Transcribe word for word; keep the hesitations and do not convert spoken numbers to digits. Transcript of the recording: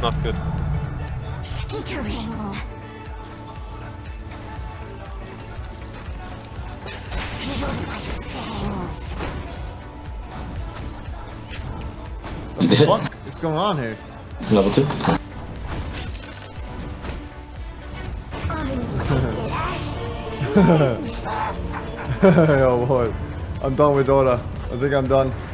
not good. Skittering. Feel my fangs. What the fuck is going on here? Level two. Yo, boy. I'm done with Dota. I think I'm done.